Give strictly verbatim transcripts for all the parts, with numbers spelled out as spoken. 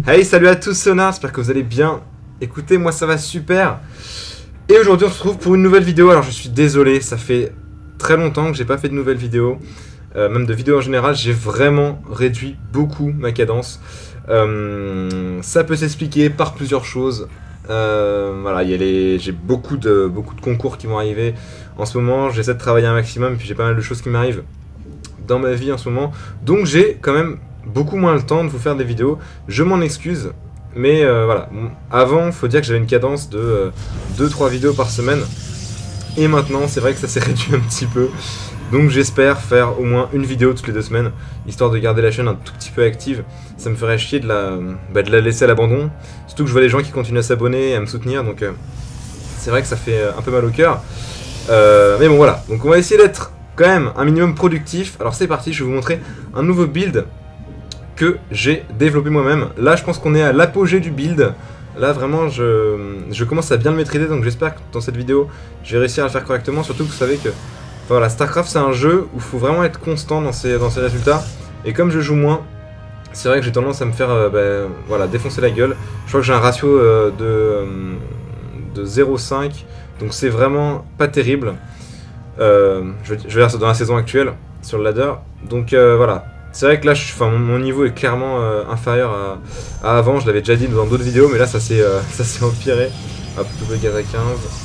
Hey, salut à tous, c'est Onard, j'espère que vous allez bien. Écoutez, moi ça va super. Et aujourd'hui on se retrouve pour une nouvelle vidéo. Alors je suis désolé, ça fait très longtemps que j'ai pas fait de nouvelles vidéos. Euh, même de vidéos en général, j'ai vraiment réduit beaucoup ma cadence. Euh, ça peut s'expliquer par plusieurs choses. Euh, voilà, il y a les, j'ai beaucoup de, beaucoup de concours qui vont arriver en ce moment. J'essaie de travailler un maximum, puis j'ai pas mal de choses qui m'arrivent dans ma vie en ce moment. Donc j'ai quand même beaucoup moins le temps de vous faire des vidéos. Je m'en excuse. Mais euh, voilà, avant, il faut dire que j'avais une cadence de euh, deux trois vidéos par semaine. Et maintenant, c'est vrai que ça s'est réduit un petit peu. Donc j'espère faire au moins une vidéo toutes les deux semaines, histoire de garder la chaîne un tout petit peu active. Ça me ferait chier de la, bah, de la laisser à l'abandon. Surtout que je vois les gens qui continuent à s'abonner et à me soutenir. Donc euh, c'est vrai que ça fait un peu mal au cœur. Euh, mais bon voilà, donc on va essayer d'être quand même un minimum productif. Alors c'est parti, je vais vous montrer un nouveau build que j'ai développé moi-même. Là je pense qu'on est à l'apogée du build. Là vraiment je, je commence à bien le maîtriser, donc j'espère que dans cette vidéo je vais réussir à le faire correctement. Surtout que vous savez que enfin, voilà, StarCraft c'est un jeu où il faut vraiment être constant dans ses, dans ses résultats. Et comme je joue moins, c'est vrai que j'ai tendance à me faire euh, bah, voilà, défoncer la gueule. Je crois que j'ai un ratio euh, de, euh, de zéro virgule cinq, donc c'est vraiment pas terrible. Euh, je, je vais dire dans la saison actuelle sur le ladder. Donc euh, voilà. C'est vrai que là, je, enfin, mon, mon niveau est clairement euh, inférieur à, à avant. Je l'avais déjà dit dans d'autres vidéos, mais là, ça s'est euh, empiré. Hop, double gaz à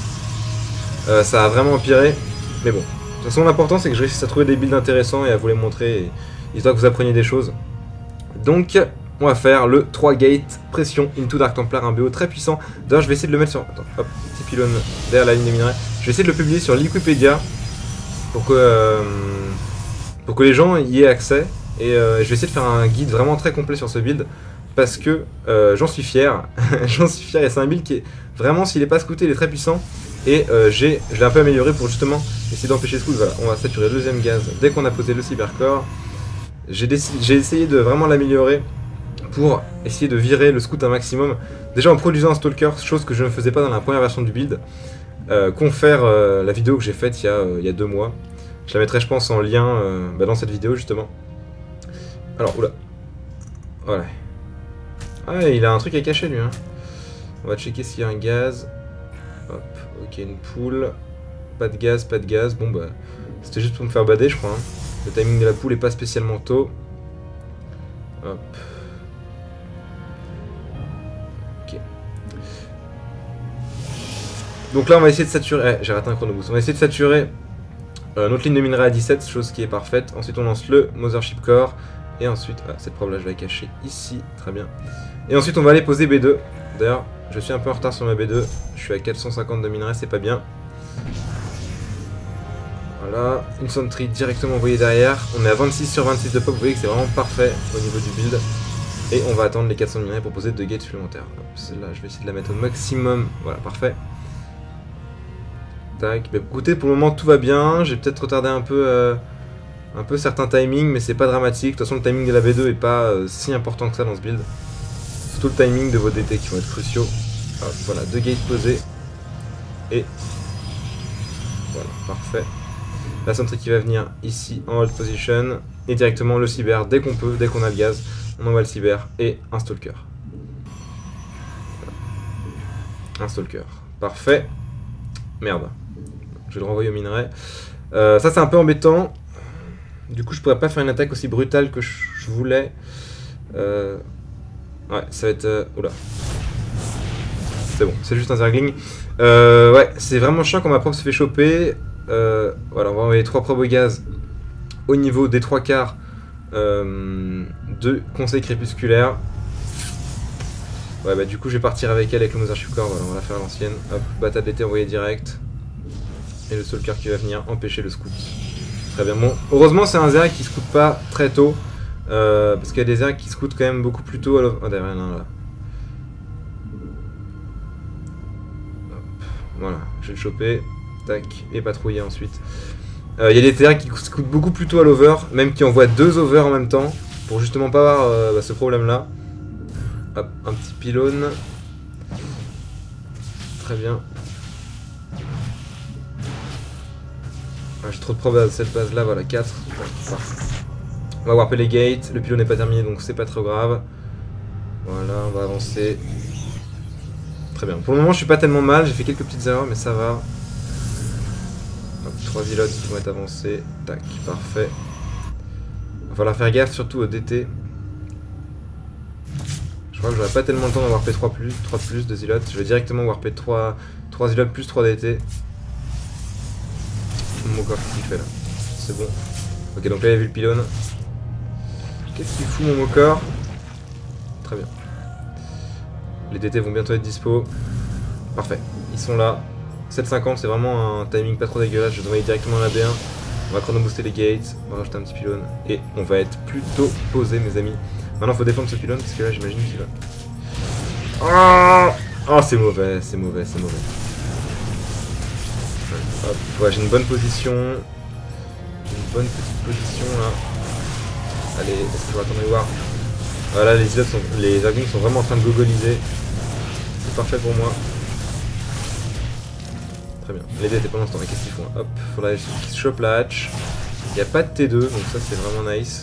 quinze. Euh, ça a vraiment empiré. Mais bon. De toute façon, l'important, c'est que je réussisse à trouver des builds intéressants et à vous les montrer, et, histoire que vous appreniez des choses. Donc, on va faire le trois gate pression into Dark Templar, un B O très puissant. D'ailleurs, je vais essayer de le mettre sur... Attends, hop, petit pylône derrière la ligne des minerais. Je vais essayer de le publier sur Liquipedia pour que, euh, pour que les gens y aient accès. Et euh, je vais essayer de faire un guide vraiment très complet sur ce build parce que euh, j'en suis fier. J'en suis fier et c'est un build qui est vraiment, s'il n'est pas scouté, il est très puissant. Et euh, je l'ai un peu amélioré pour justement essayer d'empêcher ce scout. Voilà, on va saturer le deuxième gaz dès qu'on a posé le cybercore. J'ai essayé de vraiment l'améliorer pour essayer de virer le scout un maximum. Déjà en produisant un stalker, chose que je ne faisais pas dans la première version du build. Euh, confère euh, la vidéo que j'ai faite il, euh, il y a deux mois. Je la mettrai je pense en lien euh, bah, dans cette vidéo justement. Alors, oula. Voilà. Ah, il a un truc à cacher lui. Hein. On va checker s'il y a un gaz. Hop, ok, une poule. Pas de gaz, pas de gaz. Bon, bah, c'était juste pour me faire bader, je crois. Hein. Le timing de la poule est pas spécialement tôt. Hop. Ok. Donc là, on va essayer de saturer. Eh, j'ai raté un chronoboost. On va essayer de saturer euh, notre ligne de minerai à dix-sept, chose qui est parfaite. Ensuite, on lance le Mothership Core. Et ensuite, ah, cette probe là je vais la cacher ici, très bien. Et ensuite on va aller poser B deux. D'ailleurs, je suis un peu en retard sur ma B deux. Je suis à quatre cent cinquante de minerais, c'est pas bien. Voilà, une sentry directement envoyée derrière. On est à vingt-six sur vingt-six de pop, vous voyez que c'est vraiment parfait au niveau du build. Et on va attendre les quatre cents de minerais pour poser deux gates supplémentaires. Celle-là, je vais essayer de la mettre au maximum. Voilà, parfait. Tac, bah, écoutez, pour le moment tout va bien. J'ai peut-être retardé un peu... Euh... un peu certains timings, mais c'est pas dramatique. De toute façon, le timing de la B deux est pas euh, si important que ça dans ce build. Surtout le timing de vos D T qui vont être cruciaux. Hop, voilà, deux gates posés. Et voilà, parfait. La sentry qui va venir ici en hold position. Et directement le cyber dès qu'on peut, dès qu'on a le gaz. On envoie le cyber et un stalker. Voilà. Un stalker. Parfait. Merde. Je vais le renvoyer au minerai. Euh, ça, c'est un peu embêtant. Du coup, je pourrais pas faire une attaque aussi brutale que je, je voulais. Euh... Ouais, ça va être... Euh... Oula. C'est bon, c'est juste un zergling. Euh, ouais, c'est vraiment chiant quand ma probe se fait choper. Euh... Voilà, on va envoyer trois probes au gaz au niveau des trois quarts euh, de conseil crépusculaire. Ouais, bah du coup, je vais partir avec elle avec le Mothership Core. Voilà, on va la faire à l'ancienne. Hop, bataille d'été envoyée direct. Et le Stalker qui va venir empêcher le scout. Très bien, bon, heureusement c'est un Zerg qui scoute pas très tôt, euh, parce qu'il y a des Zerg qui scoutent quand même beaucoup plus tôt à l'over. Oh, derrière, non, là. Hop, voilà, je vais le choper, tac, et patrouiller ensuite. Euh, il y a des Zerg qui scoutent beaucoup plus tôt à l'over, même qui envoient deux over en même temps, pour justement pas avoir euh, bah, ce problème là. Hop, un petit pylône. Très bien. Ah, j'ai trop de probes à cette base là, voilà, quatre. Parfait. On va warper les gates, le pylône n'est pas terminé donc c'est pas trop grave. Voilà, on va avancer. Très bien. Pour le moment, je suis pas tellement mal. J'ai fait quelques petites erreurs, mais ça va. Hop, trois îlots qui vont être avancés. Tac, parfait. Il va falloir faire gaffe surtout au D T. Je crois que j'aurai pas tellement le temps d'en warper trois plus, trois de plus, deux îlots. Je vais directement warper trois, trois îlots plus trois D T. Mon corps, qu'est-ce qu'il fait là? C'est bon. Ok, donc là il a vu le pylône. Qu'est-ce qu'il fout mon Mokor? Très bien. Les D T vont bientôt être dispo. Parfait, ils sont là. sept cinquante, c'est vraiment un timing pas trop dégueulasse. Je devrais aller directement à la B un. On va chrono booster les gates. On va rajouter un petit pylône. Et on va être plutôt posé, mes amis. Maintenant, il faut défendre ce pylône parce que là, j'imagine qu'il va. Oh, oh c'est mauvais, c'est mauvais, c'est mauvais. Hop, ouais, j'ai une bonne position. J'ai une bonne petite position là. Allez, est-ce que je vais attendre les war? Voilà, les îlots sont, les Zerglings sont vraiment en train de gogoliser. C'est parfait pour moi. Très bien. Les dés étaient pas l'instant, mais qu'est-ce qu'ils font? Hop, faudrait qu'ils se chopent la hatch. Il n'y a pas de T deux, donc ça c'est vraiment nice.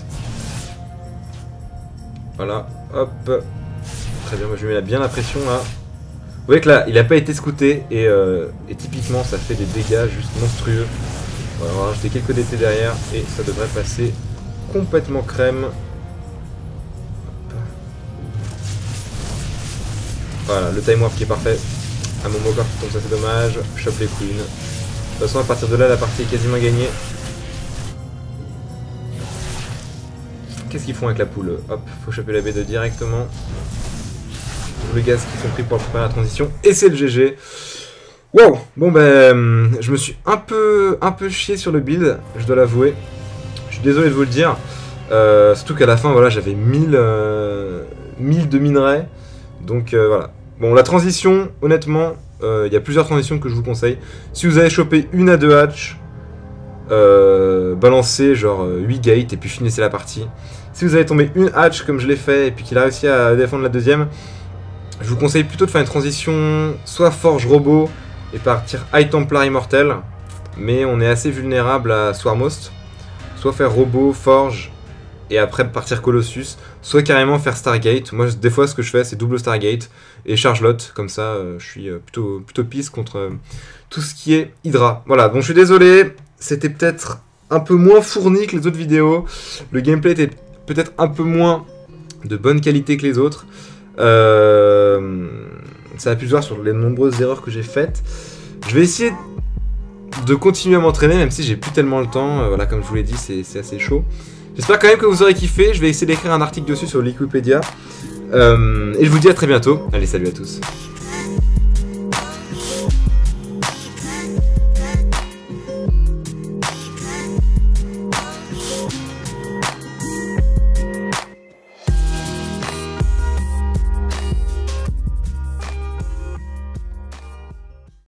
Voilà, hop. Très bien, moi je lui mets bien la pression là. Vous voyez que là, il n'a pas été scouté et, euh, et typiquement ça fait des dégâts juste monstrueux. Voilà, on va rajouter quelques D T derrière et ça devrait passer complètement crème. Voilà, le time warp qui est parfait. À mon Mokor qui tombe, ça c'est dommage. Chope les queens. De toute façon, à partir de là, la partie est quasiment gagnée. Qu'est-ce qu'ils font avec la poule? Hop, faut choper la B deux directement. Tous les gaz qui sont pris pour préparer la transition. Et c'est le G G. Wow. Bon ben, je me suis un peu, un peu chié sur le build, je dois l'avouer. Je suis désolé de vous le dire. Euh, surtout qu'à la fin, voilà, j'avais mille, euh, mille de minerais. Donc euh, voilà. Bon, la transition, honnêtement, il euh, y a plusieurs transitions que je vous conseille. Si vous avez chopé une à deux hatch, euh, balancez genre huit gates et puis finissez la partie. Si vous avez tombé une hatch comme je l'ai fait et puis qu'il a réussi à défendre la deuxième, je vous conseille plutôt de faire une transition soit forge robot et partir high templar immortel, mais on est assez vulnérable à Swarmost. Soit faire robot, forge et après partir Colossus, soit carrément faire Stargate. Moi des fois ce que je fais c'est double Stargate et Chargelotte, comme ça euh, je suis euh, plutôt, plutôt pisse contre euh, tout ce qui est Hydra. Voilà, bon je suis désolé, c'était peut-être un peu moins fourni que les autres vidéos, le gameplay était peut-être un peu moins de bonne qualité que les autres. Euh, ça a pu se voir sur les nombreuses erreurs que j'ai faites. Je vais essayer de continuer à m'entraîner même si j'ai plus tellement le temps, euh, voilà comme je vous l'ai dit c'est assez chaud. J'espère quand même que vous aurez kiffé, je vais essayer d'écrire un article dessus sur Wikipédia. Euh, et je vous dis à très bientôt. Allez, salut à tous.